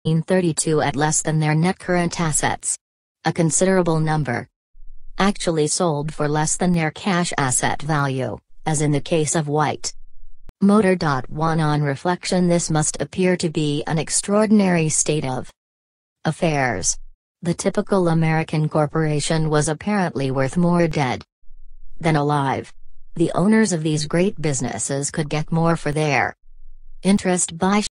32 at less than their net current assets. A considerable number actually sold for less than their cash asset value, as in the case of White Motor. 1 On reflection, this must appear to be an extraordinary state of affairs. The typical American corporation was apparently worth more dead than alive. The owners of these great businesses could get more for their interest by